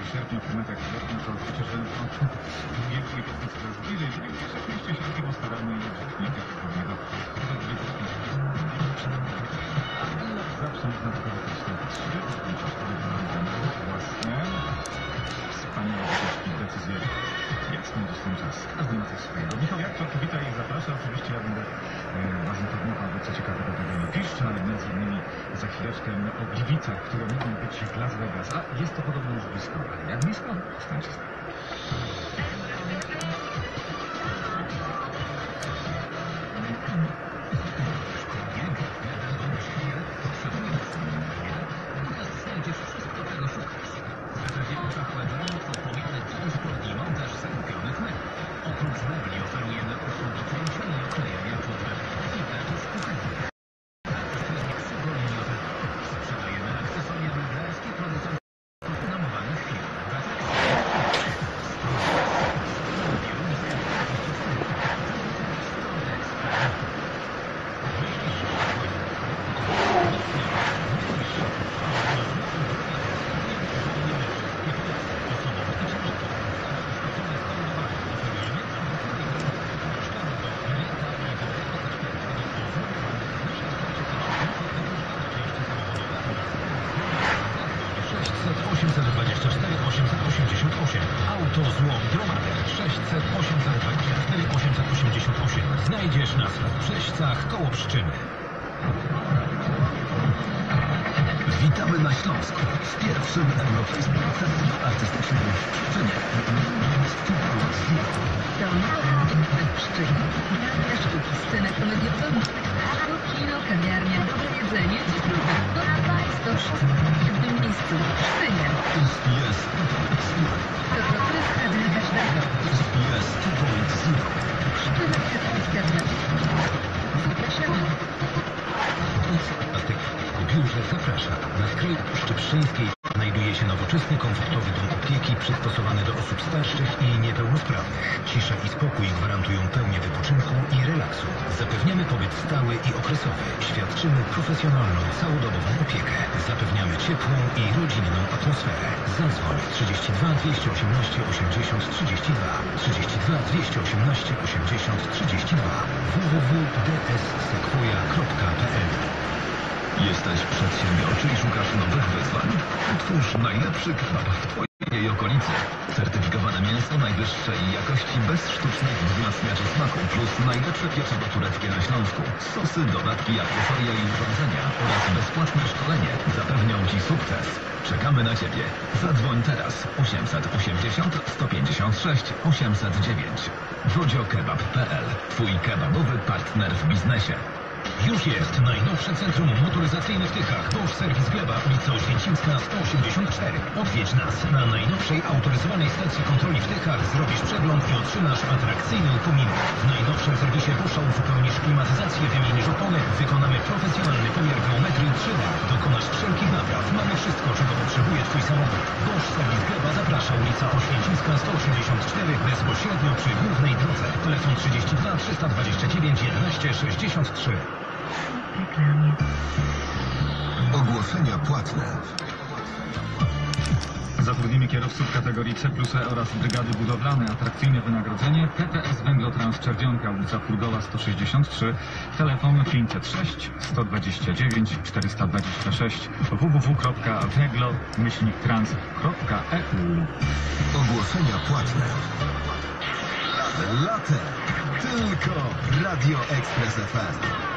sierpnia w metach września, to przecież większej jest coraz bliżej. W pierwszym mieście siatki postaramy i brzechnika pewnego zawsze można tylko wykorzystać własne wspaniałe decyzje. Jasny dostęp czas. Każdy ma coś swojego. Michał Jadczak, witaj i zapraszam. Oczywiście ja będę was informował, co ciekawego tego nie piszczy, ale między innymi za chwileczkę o Gliwicach, które mogą być w Las Vegas. A jest to podobno już blisko. Ale jak blisko? Stańcie z nami. Oprócz mebli oferujemy usługi kręcenia i oklejania podlew i też kuchenne. Sprzedajemy akcesoria meblarskie producentów renomowanych firm. Autozłom Dromater 600 824 888. Znajdziesz nas w Brzeźcach koło Pszczyny. Witamy na Śląsku w pierwszym europejskim festiwalu artystycznym w Pszczynie. Festiwalu Zero. To w Pszczynie. Teatr sztuki, scena komediowa, spektakl, kino, kawiarnia, dobre jedzenie, cieplówka, dla Państwa wszystkich w jednym miejscu w Pszczynie. Jest 2.0. To jest dla każdego. Jest 2.0. Pszczyna Katolicka dla wszystkich. Zapraszamy. Biurze zaprasza. Na skraju Puszczy Pszczyńskiej znajduje się nowoczesny, komfortowy dom opieki przystosowany do osób starszych i niepełnosprawnych. Cisza i spokój gwarantują pełnię wypoczynku i relaksu. Zapewniamy pobyt stały i okresowy. Świadczymy profesjonalną, całodobową opiekę. Zapewniamy ciepłą i rodzinną atmosferę. Zadzwoń 32 218 80 32 32 218 80 32 www.dssequoia.pl. Jesteś przedsiębiorczy i szukasz nowych wyzwań? Utwórz najlepszy kebab w Twojej okolicy. Certyfikowane mięso najwyższej jakości bez sztucznych wzmacniaczy smaku, plus najlepsze pieczywo tureckie na Śląsku. Sosy, dodatki, akcesoria i urządzenia oraz bezpłatne szkolenie zapewnią Ci sukces. Czekamy na Ciebie. Zadzwoń teraz 880 156 809. wodziokebab.pl. Twój kebabowy partner w biznesie. Już jest najnowsze centrum motoryzacyjne w Tychach. Bosch Serwis Gleba, ulica Oświęcimska 184. Odwiedź nas na najnowszej autoryzowanej stacji kontroli w Tychach. Zrobisz przegląd i otrzymasz atrakcyjny upominek. W najnowszym serwisie Boscha uzupełnisz klimatyzację, wymienisz opony, wykonamy profesjonalny pomiar geometrii 3D. Dokonasz wszelkich napraw. Mamy wszystko, czego potrzebuje Twój samochód. Bosch Serwis Gleba zaprasza, ulica Oświęcimska 184, bezpośrednio przy głównej drodze. Telefon 32 329 11 63. Reklamy. Ogłoszenia płatne. Zatrudnimy kierowców kategorii C plus E oraz brygady budowlane. Atrakcyjne wynagrodzenie. PTS Węglotrans Czerwionka, ulica Purgowa 163. Telefon 506 129 426. www.weglo-trans.eu. Ogłoszenia płatne. Latem. Tylko Radio Express FM.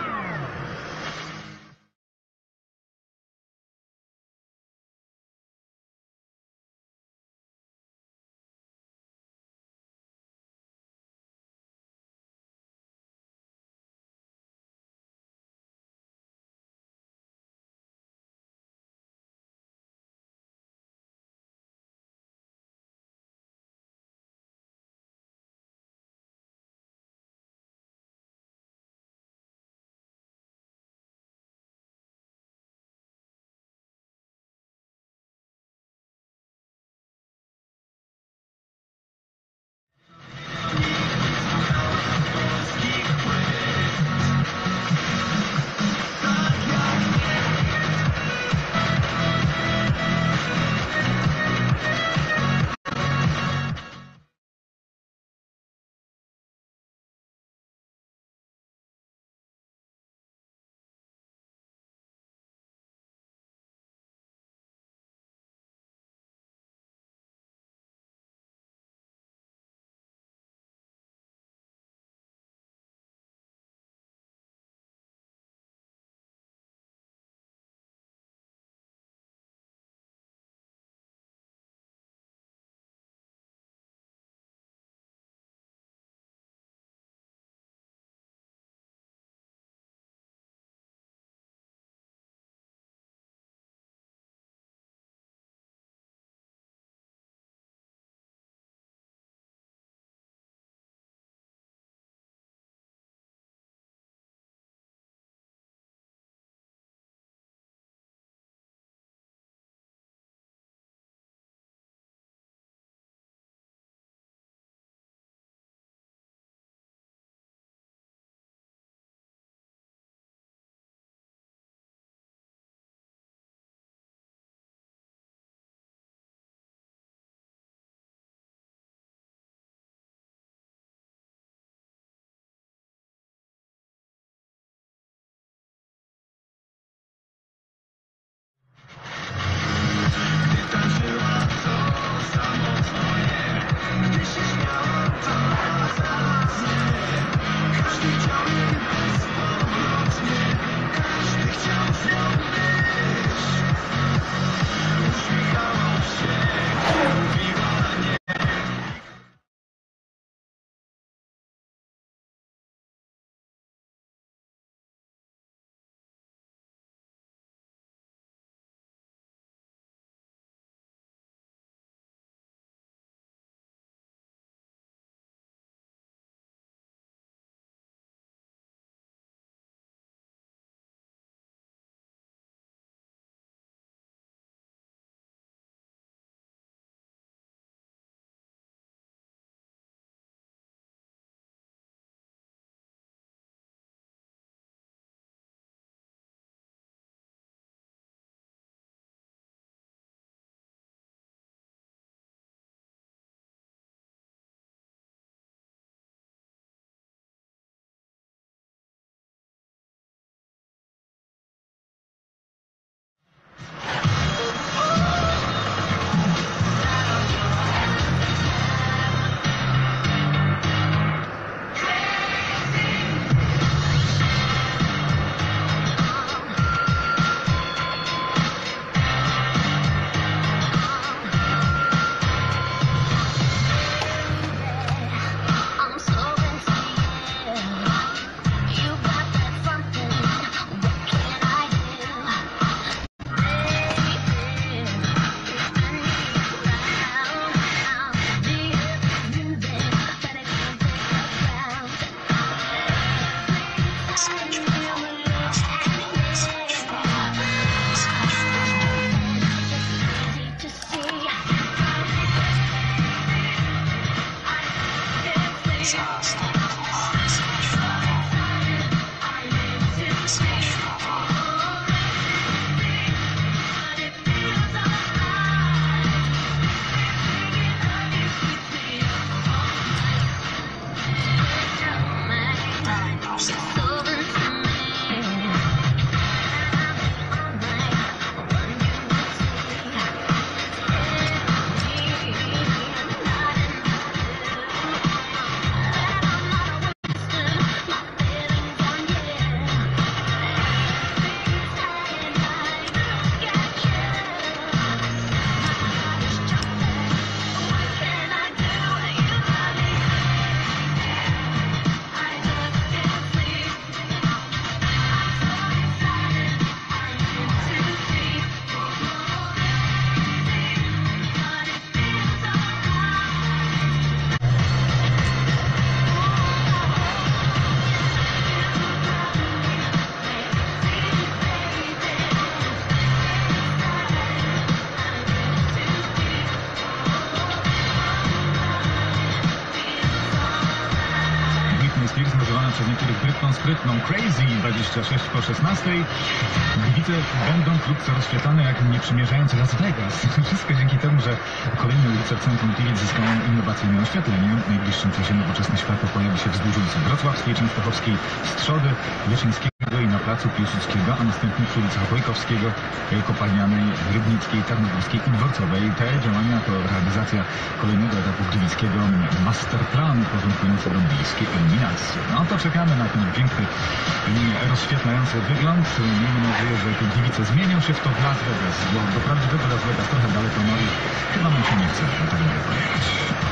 Spears, nazywana przez niektórych Brytną sprytną Crazy 26 po 16. Gliwice będą wkrótce rozświetlane jak nieprzymierzający Las Vegas. Wszystko dzięki temu, że kolejne ulice w centrum Gliwic zyskają innowacyjne oświetlenie. W najbliższym czasie nowoczesne światło pojawi się wzdłuż ulicy Wrocławskiej, Częstochowskiej, Strzody, Wyszyńskiego i na placu Piłsudskiego, a następnie przy ulicach Wojkowskiego, Kopalnianej, Rybnickiej, Tarnogórskiej i Dworcowej. Te działania to realizacja kolejnego etapu gliwickiego masterplanu porządkujący do bliskiej eliminacji. No to czekamy na ten piękny, rozświetlający wygląd. Miejmy nadzieję, że te Gliwice zmienią się w to w Las Vegas, bo do prawdziwego Las Vegas trochę daleko, no i chyba nam się nie chce tak dalej pojechać.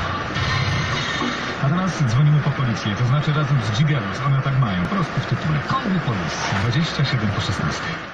A teraz dzwonimy po policję, to znaczy razem z Gigelos, one tak mają, prosto w tytule. Call the police, 27 po 16.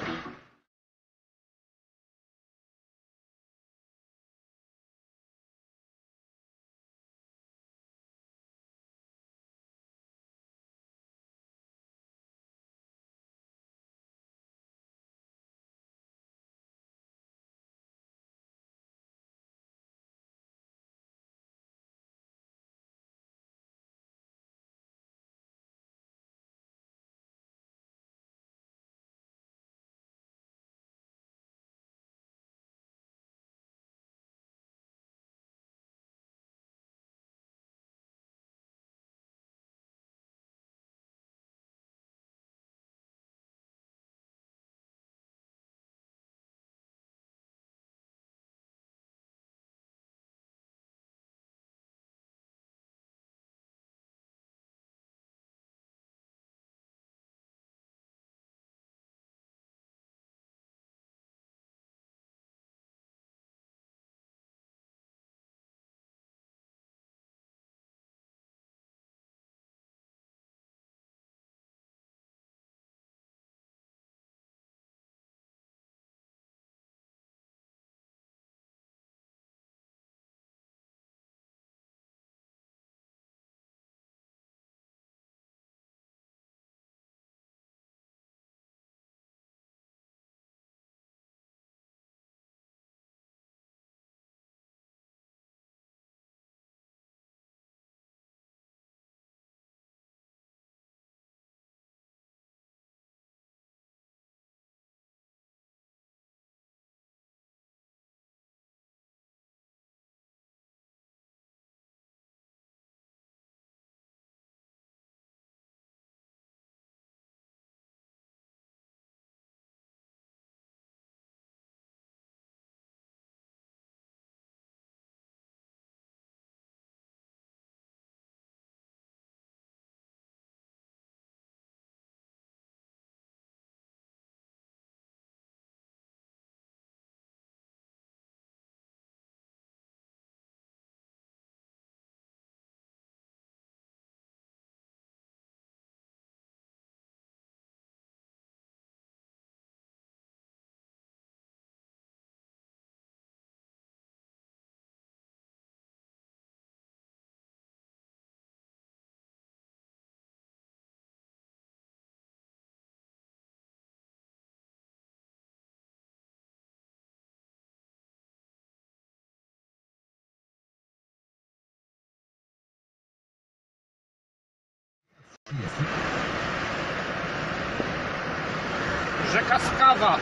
Rzeka Skawa.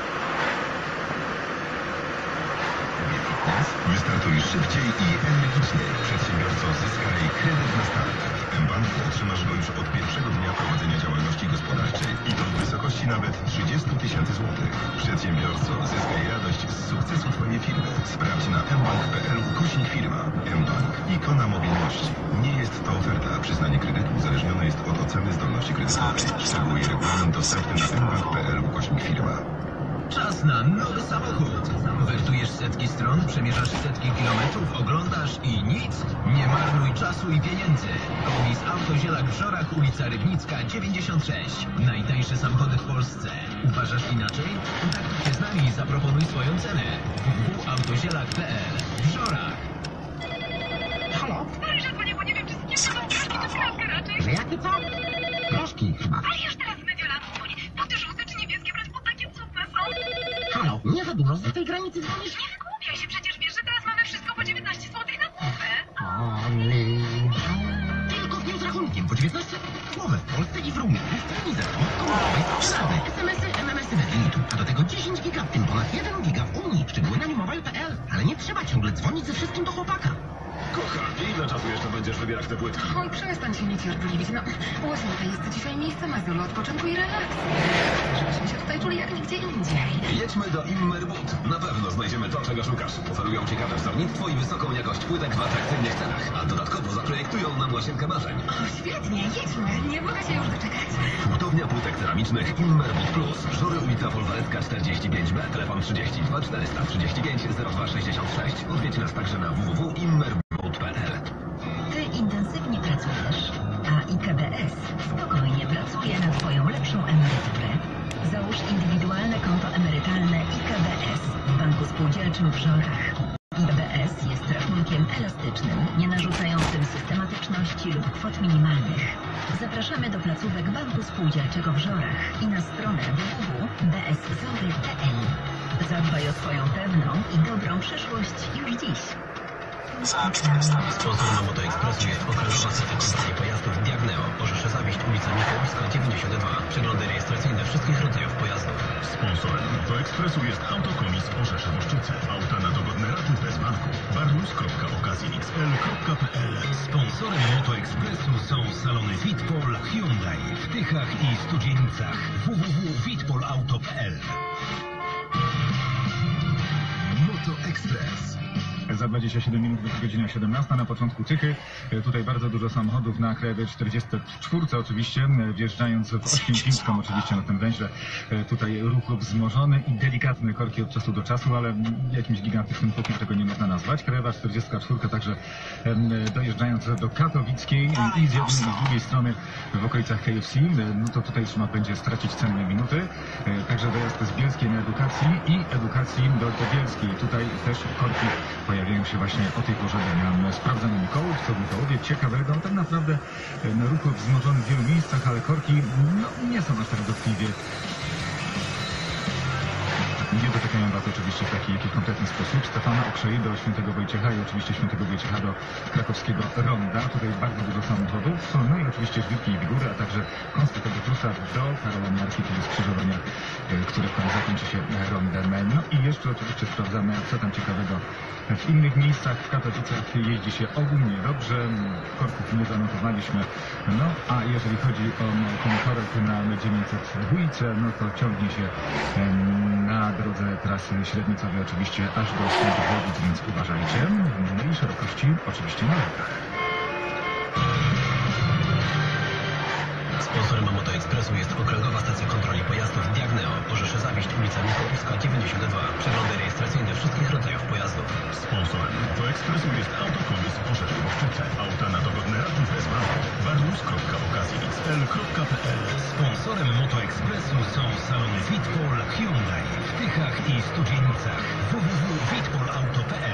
Wystartuj szybciej i energiczniej. Przedsiębiorco, zyskaj kredyt na start. mBanku otrzymasz go już od pierwszego dnia prowadzenia działalności gospodarczej i to w wysokości nawet 30 000 złotych. Przedsiębiorco, zyskaj radość z sukcesu Twojej firmy. Sprawdź na mbank.pl/firma. mBank. Ikona mobilności. Nie jest to oferta. Przyznanie kredytu uzależnione jest od oceny zdolności kredytowej. Szczegóły i regulamin dostępny na mbank.pl/firma. Czas na nowy samochód. Wertujesz setki stron, przemierzasz setki kilometrów, oglądasz i nic? Nie marnuj czasu i pieniędzy. Komis Autozielak w Żorach, ulica Rybnicka, 96. Najtańsze samochody w Polsce. Uważasz inaczej? Kontaktuj się z nami i zaproponuj swoją cenę. www.autozielak.pl w Żorach. Halo? Stary, że dzwonię, bo nie wiem, czy z kim będą proszki, czy skrawkę raczej. Że jakie co? Proszki chyba. Ale już teraz z Mediolanu dzwonię. Bo ty żółte czy niebieskie brać pod takie cudne są. Halo, nie za dużo, z tej granicy dzwonisz? Nie wygłupiaj się, przecież wiesz, że teraz mamy wszystko po 19 zł na głowę. Tylko z nim z rachunkiem po 19 głowę w Polsce i w Rumunii. Telewizor, komputerowej, rady, SMS-y, MMS-y bez limitu. A do tego 10 giga, w tym ponad 1 giga w Unii. Szczegóły na mobile.pl. Ale nie trzeba ciągle dzwonić ze wszystkim do chłopaka. Kochani, ile czasu jeszcze będziesz wybierać te płytki? Oj, przestań się nic cierpliwić. No, właśnie to jest dzisiaj miejsce na zulu odpoczynku i relaksu. Żebyśmy się tutaj czuli jak nigdzie indziej. Jedźmy do Immerbut. Na pewno znajdziemy to, czego szukasz. Oferują ciekawe wzornictwo i wysoką jakość płytek w atrakcyjnych cenach. A dodatkowo zaprojektują nam łazienkę marzeń. O, świetnie, jedźmy. Nie mogę się już doczekać. Hurtownia płytek ceramicznych Immerbut Plus. Żory ulica Wolwarecka 45B. Telefon 32 435 0266. Odwiedź nas także na www.immerbut.pl. Ty intensywnie pracujesz, a IKBS spokojnie pracuje na Twoją lepszą emeryturę. Załóż indywidualne konto emerytalne IKBS w Banku Spółdzielczym w Żorach. IKBS jest rachunkiem elastycznym, nie narzucającym systematyczności lub kwot minimalnych. Zapraszamy do placówek Banku Spółdzielczego w Żorach i na stronę www.bszory.pl. Zadbaj o swoją pewną i dobrą przyszłość już dziś. Sponsorem Motoekspresu jest okręgowa certyfikacja pojazdów Diagneo. Możesz zawieść ulica Mikołajska 92. Przeglądy rejestracyjne wszystkich rodzajów pojazdów. Sponsorem Motoekspresu jest Autokomis Orzeszew-Oszczyce. Auta na dogodne raty bez banku. barnus.okazjxl.pl. Sponsorem Motoekspresu są salony Vitpol Hyundai w Tychach i Studzienicach. www.vitpolauto.pl. Motoekspres. Za 27 minut będzie godzina 17. Na początku Tychy. Tutaj bardzo dużo samochodów na Krajowej 44 oczywiście, wjeżdżając w Oświęcimską oczywiście na tym węźle. Tutaj ruch wzmożony i delikatny, korki od czasu do czasu, ale jakimś gigantycznym tłokiem tego nie można nazwać. Krajowa 44 także dojeżdżając do Katowickiej i z jednej i z drugiej strony w okolicach KFC, no to tutaj trzeba będzie stracić cenne minuty. Także dojazd z Bielskiej na Edukacji i Edukacji do Bielskiej. Tutaj też korki pojawiają się właśnie o tej porze dnia. Sprawdzamy Mikołów, co w Mikołowie ciekawego. Tak naprawdę ruch wzmożony w wielu miejscach, ale korki nie są aż tak dotkliwie. Nie dotykają Was oczywiście w taki kompletny sposób. Stefana Okrzei do Świętego Wojciecha i oczywiście Świętego Wojciecha do krakowskiego Ronda. Tutaj bardzo dużo samochodów. No i oczywiście Żwirki i Wigury, a także Konstytucji Prusa do Karola Miarki, czyli skrzyżowania, które zakończy się rondem. No i jeszcze oczywiście sprawdzamy, co tam ciekawego w innych miejscach. W Katowicach jeździ się ogólnie dobrze. Korków nie zanotowaliśmy. No a jeżeli chodzi o ten korek na 902, no to ciągnie się na drodze trasy średnicowej oczywiście aż do Świętochłowic, więc uważajcie. No i szerokości oczywiście na lewach. Sponsorem Motoekspresu jest okręgowa stacja kontroli pojazdów Diagneo. Możesz zawieść ulica Mikołajska 92. Przeglądy rejestracyjne wszystkich rodzajów pojazdów. Sponsorem Motoekspresu jest Autokomis Orzeszew-Oszczyce. Auta na dogodne raty bez banku. barnus.okazjxl.pl. Sponsorem Motoekspresu są salony Vitpol Hyundai w Tychach i Studzienicach. www.vitpolauto.pl.